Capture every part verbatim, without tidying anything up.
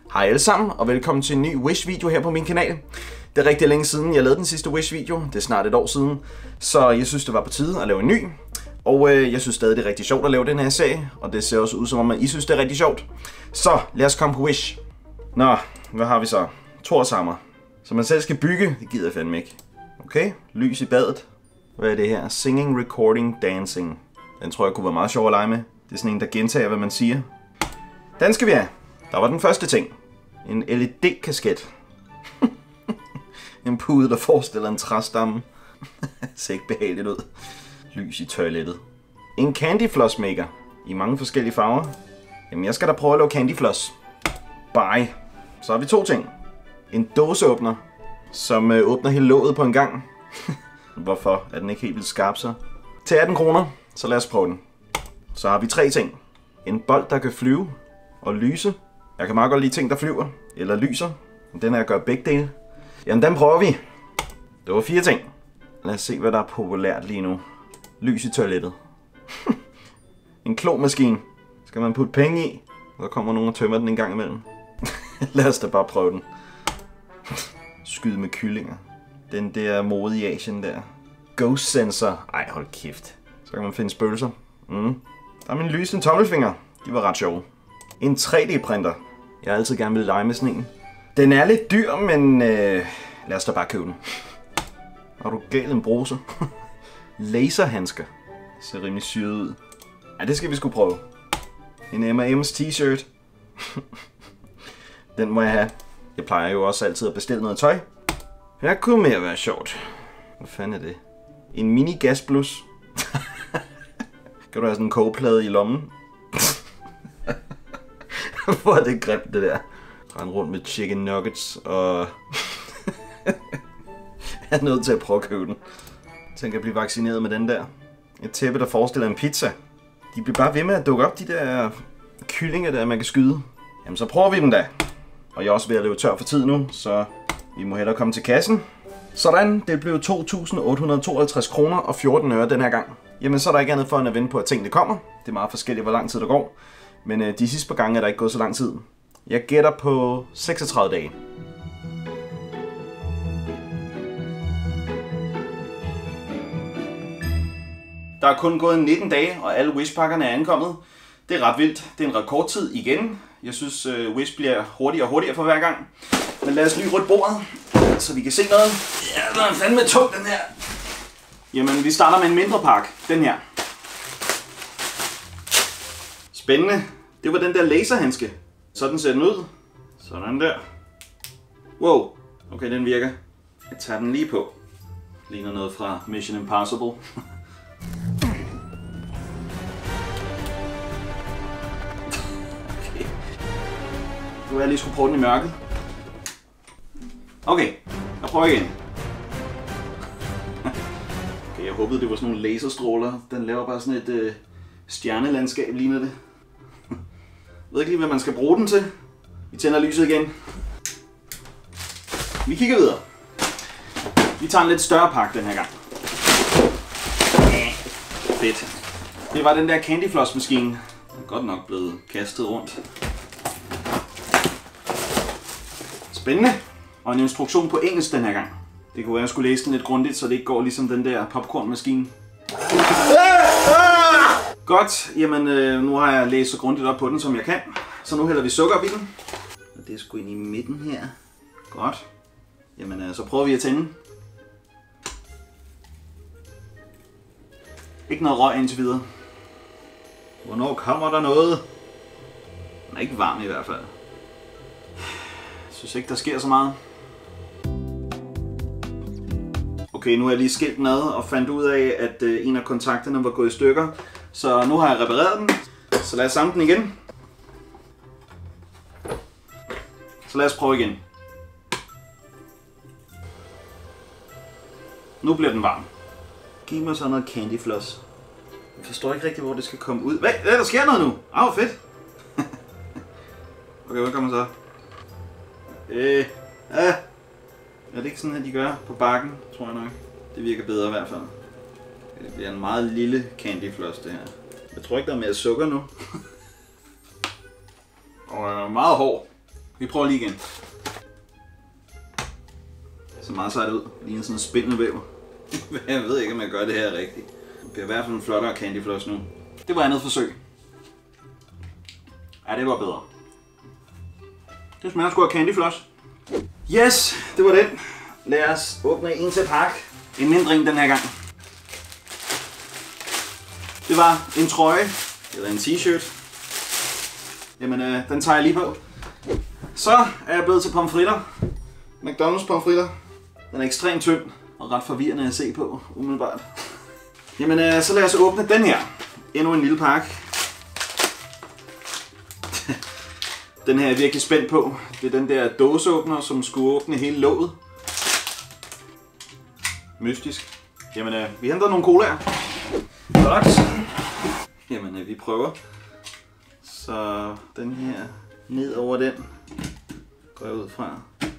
Hej alle sammen, og velkommen til en ny Wish-video her på min kanal. Det er rigtig længe siden, jeg lavede den sidste Wish-video. Det er snart et år siden, så jeg synes, det var på tide at lave en ny. Og øh, jeg synes stadig, det er rigtig sjovt at lave den her serie, og det ser også ud som om, at I synes, det er rigtig sjovt. Så lad os komme på Wish. Nå, hvad har vi så? Torshammer. Så man selv skal bygge, det gider jeg fandme ikke. Okay, lys i badet. Hvad er det her? Singing, recording, dancing. Den tror jeg kunne være meget sjov at lege med. Det er sådan en, der gentager, hvad man siger. Den skal vi have. Der var den første ting. En L E D-kasket. En pude, der forestiller en træstamme. Det ser ikke behageligt ud. Lys i toilettet. En candy floss maker. I mange forskellige farver. Jamen, jeg skal da prøve at lave candy floss. Bye. Så har vi to ting. En dåseåbner, som øh, åbner hele låget på en gang. Hvorfor er den ikke helt vildt skarp så? Til atten kroner, så lad os prøve den. Så har vi tre ting. En bold, der kan flyve og lyse. Jeg kan meget godt lide ting, der flyver eller lyser. Den her gør begge dele. Jamen, den prøver vi. Det var fire ting. Lad os se, hvad der er populært lige nu. Lys i toilettet. En klomaskine. Skal man putte penge i, så kommer nogen og tømmer den en gang imellem. Lad os da bare prøve den. Skyde med kyllinger. Den der mode i Asien der. Ghost sensor. Ej, hold kæft. Så kan man finde spøgelser. Mm. Der er min lysende tommelfinger. De var ret sjove. En tre D printer. Jeg har altid gerne vil lege med sådan en. Den er lidt dyr, men øh, lad os da bare købe den. Har du galt en bruser? Laserhandsker. Det ser rimelig syret ud. Ja, det skal vi sgu prøve. En M og M's t-shirt. Den må jeg have. Jeg plejer jo også altid at bestille noget tøj. Her kunne mere være sjovt. Hvad fanden er det? En mini gasblus. Kan du have sådan en kogeplade i lommen? Hvor er det grimt, det der. Rende rundt med chicken nuggets og... Jeg er nødt til at prøve at købe den. Tænk at blive vaccineret med den der. Et tæppe, der forestiller en pizza. De bliver bare ved med at dukke op, de der kyllinger der, man kan skyde. Jamen, så prøver vi dem da. Og jeg er også ved at løbe tør for tid nu, så vi må hellere komme til kassen. Sådan, det blev to tusind otte hundrede og tooghalvtreds kroner og fjorten øre den her gang. Jamen, så er der ikke andet for end at vente på, at tingene kommer. Det er meget forskelligt, hvor lang tid der går. Men øh, de sidste par gange er der ikke gået så lang tid. Jeg gætter på seksogtredive dage. Der er kun gået nitten dage, og alle Wish-pakkerne er ankommet. Det er ret vildt. Det er en rekordtid igen. Jeg synes, uh, Wish bliver hurtigere og hurtigere for hver gang. Men lad os lige rydde bordet, så vi kan se noget. Ja, den er fandme tung, den her. Jamen, vi starter med en mindre pakke. Den her. Spændende. Det var den der laserhandske. Sådan ser den ud. Sådan der. Wow. Okay, den virker. Jeg tager den lige på. Ligner noget fra Mission Impossible. Nu vil jeg lige skulle prøve den i mørket. Okay, jeg prøver igen. Okay, jeg håbede, det var sådan nogle laserstråler. Den laver bare sådan et øh, stjernelandskab, ligner det. Jeg ved ikke lige, hvad man skal bruge den til. Vi tænder lyset igen. Vi kigger videre. Vi tager en lidt større pakke den her gang. Fedt. Det var den der candy floss maskine. Den er godt nok blevet kastet rundt. Spændende. Og en instruktion på engelsk den her gang. Det kunne være, at jeg skulle læse den lidt grundigt, så det ikke går ligesom den der popcornmaskine. Godt. Jamen, øh, nu har jeg læst så grundigt op på den, som jeg kan. Så nu hælder vi sukker op i den. Og det er sgu ind i midten her. Godt. Jamen, øh, så prøver vi at tænde. Ikke noget røg indtil videre. Hvornår kommer der noget? Den er ikke varm i hvert fald. Jeg synes ikke, der sker så meget. Okay, nu har jeg lige skilt den ad og fandt ud af, at øh, en af kontakterne var gået i stykker. Så nu har jeg repareret den. Så lad os samle den igen. Så lad os prøve igen. Nu bliver den varm. Giv mig så noget candy floss. Jeg forstår ikke rigtig, hvor det skal komme ud. Hvad? Der sker noget nu! Au, ah, fedt! Okay, hvad kommer så? Øh, ah. Er det ikke sådan, at de gør på bakken, tror jeg nok. Det virker bedre i hvert fald. Det bliver en meget lille candy floss, det her. Jeg tror ikke, der er mere sukker nu. Og er meget hård. vi prøver lige igen. Så meget sejt ud. Ligner sådan en spindelvæv. Jeg ved ikke, om jeg gør det her rigtigt. Det bliver i hvert fald en flottere Candy Floss nu. Det var andet forsøg. Ja, det var bedre. Det smager sgu af Candy Floss. Yes, det var den. Lad os åbne en til pakke. En mindre en den her gang. Det var en trøje, eller en t-shirt. Jamen, øh, den tager jeg lige på. Så er jeg blevet til pomfritter. McDonald's pomfritter. Den er ekstremt tynd og ret forvirrende at se på, umiddelbart. Jamen, øh, så lad os åbne den her. Endnu en lille pakke. Den her er jeg virkelig spændt på. Det er den der dåseåbner, som skulle åbne hele låget. Mystisk. Jamen, øh, vi henter nogle colaer. Godt. Jamen, øh, vi prøver. Så den her ned over den går jeg ud fra.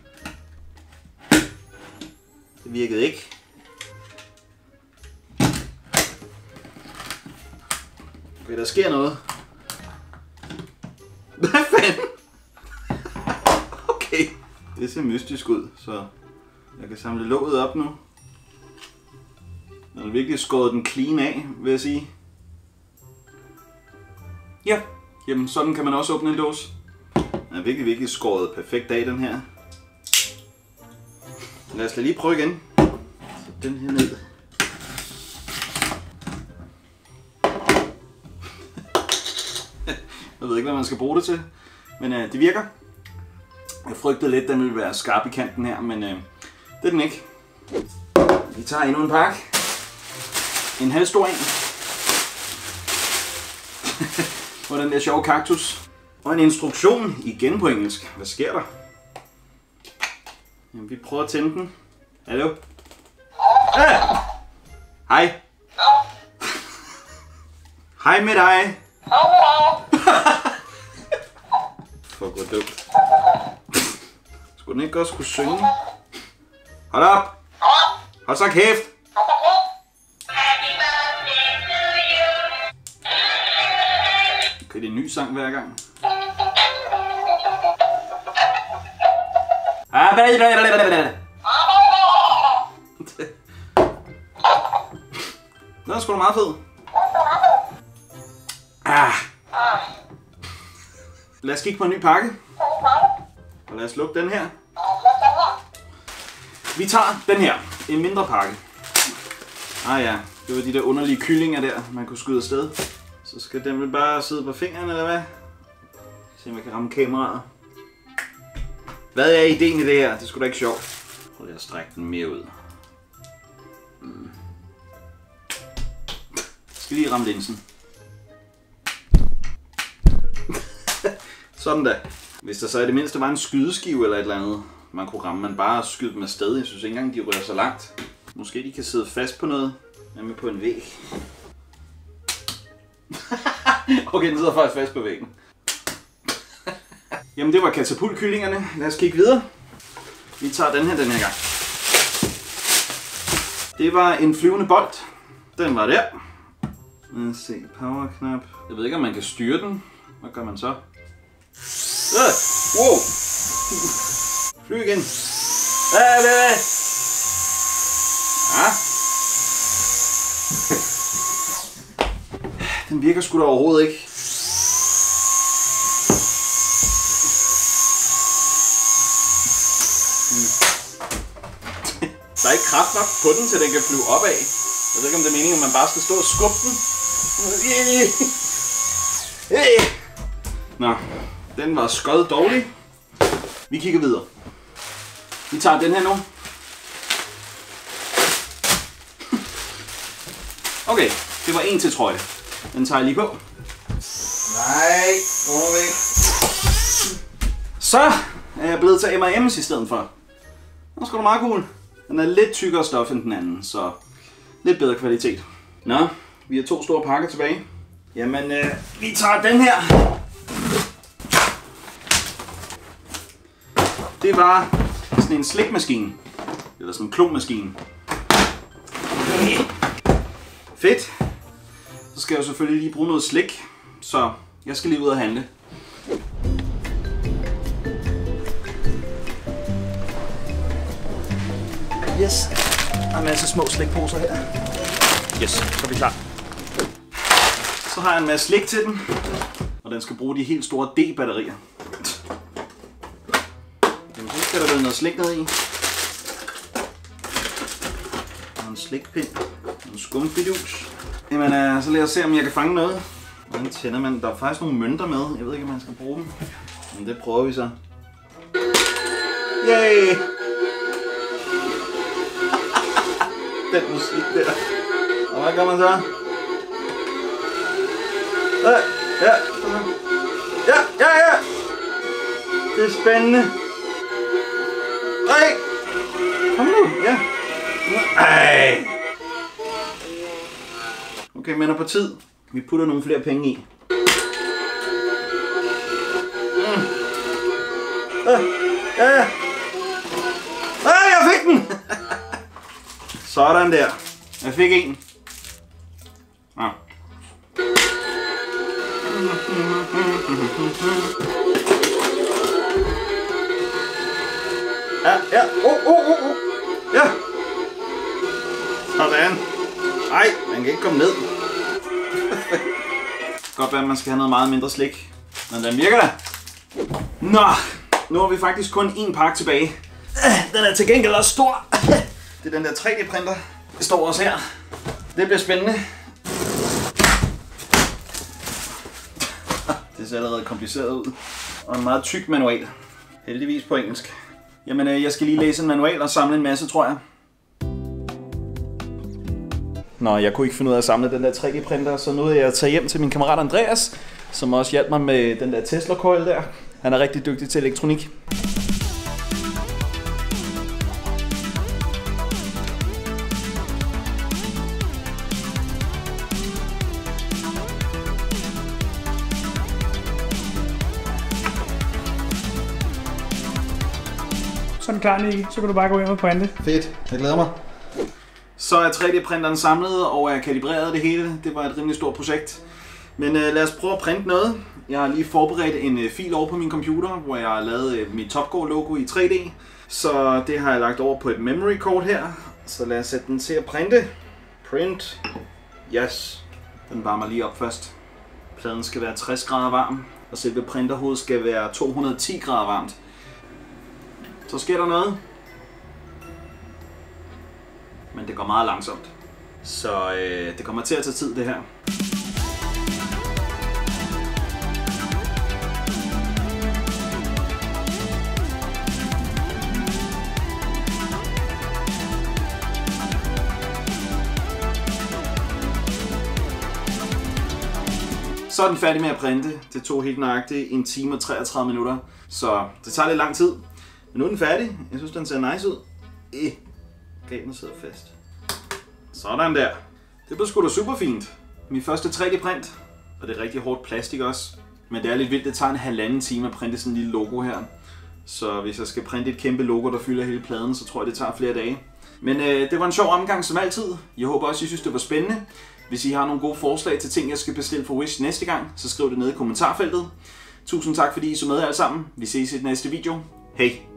Det virkede ikke. Okay, der sker noget. Hvad fanden? Okay. Det ser mystisk ud, så jeg kan samle låget op nu. Jeg har virkelig skåret den clean af, vil jeg sige. Ja, jamen sådan kan man også åbne en dåse. Den er virkelig, virkelig skåret perfekt af, den her. Lad os lige prøve igen. Så den her ned. Jeg ved ikke, hvad man skal bruge det til, men øh, det virker. Jeg frygtede lidt, at den ville være skarp i kanten her, men øh, det er den ikke. Vi tager endnu en pakke. En halv stor en. Og den der sjove kaktus. Og en instruktion, igen på engelsk. Hvad sker der? Jamen, vi prøver at tænde den. Hallo? Ah! Hej. Hej med dig. Fuck, hvor dumt. Skulle den ikke også kunne synge? Hold op! Hold så kæft! Okay, det er en ny sang hver gang. Den er sgu da meget fed. Ah. Lad os kigge på en ny pakke. Og lad os lukke den her. Vi tager den her. En mindre pakke. Ah ja, det var de der underlige kyllinger der, man kunne skyde afsted. Så skal den vel bare sidde på fingeren, eller hvad? Se om jeg kan ramme kameraet. Hvad er ideen i det her? Det skulle da ikke sjovt. Prøv lige at strække den mere ud. Mm. Jeg skal lige ramme linsen. Sådan da. Hvis der så i det mindste var en skydeskive eller et eller andet, man kunne ramme, man bare skyde dem afsted. Jeg synes ikke engang, de rører så langt. Måske de kan sidde fast på noget. Nemlig på en væg. Okay, den sidder faktisk fast på væggen. Jamen det var katapultkyllingerne. Lad os kigge videre. Vi tager den her den her gang. Det var en flyvende bold. Den var der. Lad os se, powerknap. Jeg ved ikke om man kan styre den. Hvad gør man så? Øh, wow! Fly igen. Øh, øh, øh. Ja. Den virker sgu da overhovedet ikke. Der er ikke kraft nok på den, til den kan flyve opad. Jeg ved ikke, om det er meningen, at man bare skal stå og skubbe den. Nå, den var skød dårlig. Vi kigger videre. Vi tager den her nu. Okay, det var en til trøje. Den tager jeg lige på. Nej, gå væk. Så er jeg blevet til M og M's i stedet for. Den er sgu da meget cool. Den er lidt tykkere stof end den anden, så lidt bedre kvalitet. Nå, vi har to store pakker tilbage. Jamen, øh, vi tager den her. Det var sådan en slikmaskine. Eller sådan en klonmaskine. Fedt. Så skal jeg jo selvfølgelig lige bruge noget slik. Så jeg skal lige ud og handle. Yes. Der er en masse små slikposer her. Yes, så er vi klar. Så har jeg en masse slik til den. Og den skal bruge de helt store D-batterier. Jamen, så skal der være noget slik ned i. Og en slikpind. En skumfidus. Jamen, så lad os se, om jeg kan fange noget. Hvordan tænder man? Der er faktisk nogle mønter med. Jeg ved ikke, om man skal bruge dem. Men det prøver vi så. Yay! Den musik der. Og hvad gør man så? Ja, ja, ja, ja, ja. Det er spændende. Nej! Kom nu, ja. Ej! Okay, men er på tid. Vi putter nogle flere penge i. Mm. Ja, ja, ja. Ej, jeg fik den! Sådan der. Jeg fik en. Ah. Ja, ja. Oh, oh, oh, oh. Ja. Sådan. Ej, man kan ikke komme ned. Godt være, at man skal have noget meget mindre slik. Men den virker da. Nå, nu har vi faktisk kun én pakke tilbage. Den er til gengæld også stor. Det er den der tre D printer. Det står også her. Det bliver spændende. Det ser allerede kompliceret ud. Og en meget tyk manual. Heldigvis på engelsk. Jamen, jeg skal lige læse en manual og samle en masse, tror jeg. Nå, jeg kunne ikke finde ud af at samle den der tre D printer, så nu er jeg taget hjem til min kammerat Andreas, som også hjalp mig med den der Tesla coil der. Han er rigtig dygtig til elektronik. Så er den klar, Nicky. Så kan du bare gå hjem og printe. Fedt. Jeg glæder mig. Så er tre D printeren samlet og er kalibreret det hele. Det var et rimelig stort projekt. Men øh, lad os prøve at printe noget. Jeg har lige forberedt en øh, fil over på min computer, hvor jeg har lavet øh, mit Topgore logo i tre D. Så det har jeg lagt over på et memory card her. Så lad os sætte den til at printe. Print. Yes. Den varmer lige op først. Pladen skal være tres grader varm, og selve printerhovedet skal være to hundrede og ti grader varmt. Så sker der noget. Men det går meget langsomt. Så øh, det kommer til at tage tid, det her. Så er den færdig med at printe. Det tog helt nøjagtigt en time og treogtredive minutter. Så det tager lidt lang tid. Men nu er den færdig. Jeg synes, den ser nice ud. Eh. Gaben sidder fast. Sådan der. Det blev sgu da super fint. Min første tre D print. Og det er rigtig hårdt plastik også. Men det er lidt vildt. Det tager en halvanden time at printe sådan en lille logo her. Så hvis jeg skal printe et kæmpe logo, der fylder hele pladen, så tror jeg, det tager flere dage. Men øh, det var en sjov omgang som altid. Jeg håber også, I synes, det var spændende. Hvis I har nogle gode forslag til ting, jeg skal bestille for Wish næste gang, så skriv det ned i kommentarfeltet. Tusind tak, fordi I så med alle sammen. Vi ses i den næste video. Hej!